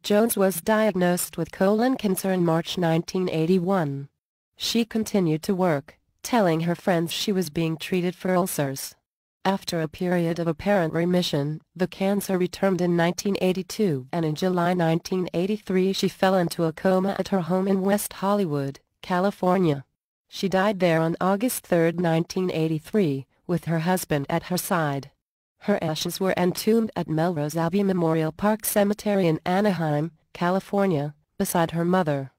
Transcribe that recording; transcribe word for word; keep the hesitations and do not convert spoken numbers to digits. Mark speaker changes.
Speaker 1: Jones was diagnosed with colon cancer in March nineteen eighty-one. She continued to work, telling her friends she was being treated for ulcers. After a period of apparent remission, the cancer returned in nineteen eighty-two, and in July nineteen eighty-three she fell into a coma at her home in West Hollywood, California. She died there on August third, nineteen eighty-three, with her husband at her side. Her ashes were entombed at Melrose Abbey Memorial Park Cemetery in Anaheim, California, beside her mother.